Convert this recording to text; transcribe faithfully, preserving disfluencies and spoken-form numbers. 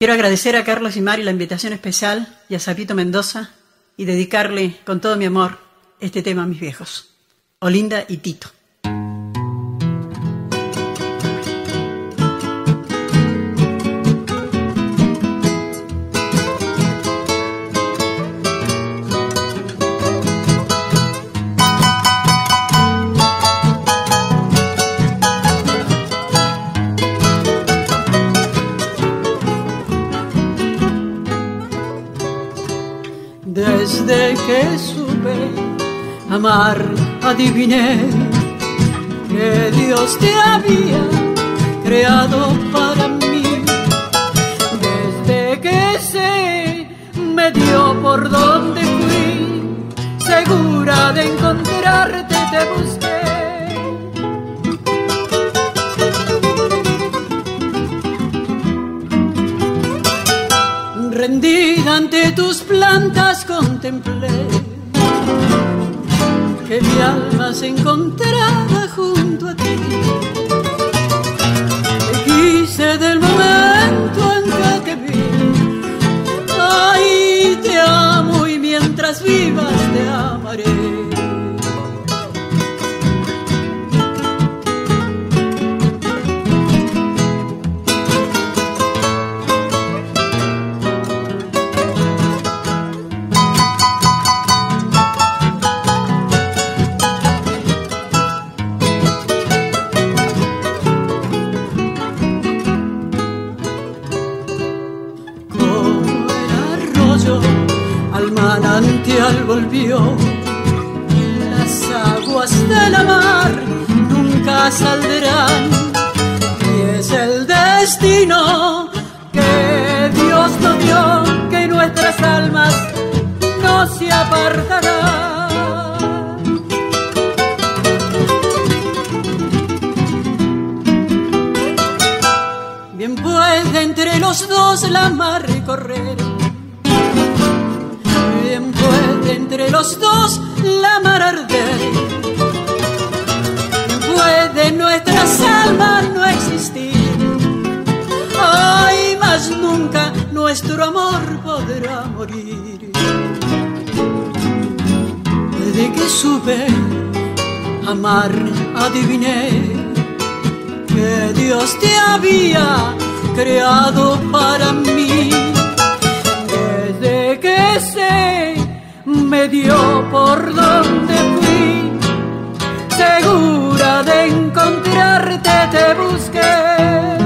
Quiero agradecer a Carlos y Mari la invitación especial y a Sapito Mendoza y dedicarle con todo mi amor este tema a mis viejos, Olinda y Tito. Desde que supe amar, adiviné que Dios te había creado para mí. Desde que sé, me dio por donde fui, segura de encontrarte te busqué. Rendida ante tus plantas contemplé que mi alma se encontraba junto a ti. Te quise del momento en que te vi. Ay, te amo y mientras vivas te amaré. Manantial volvió, las aguas de la mar nunca saldrán, y es el destino que Dios nos dio, que nuestras almas no se apartarán. Bien puede entre los dos la mar recorrer, bien puede entre los dos la mar arder, bien puede nuestras almas no existir. Ay, más nunca nuestro amor podrá morir. Desde que supe amar, adiviné que Dios te había creado para mí. Desde que sé, me dio por donde fui, segura de encontrarte te busqué.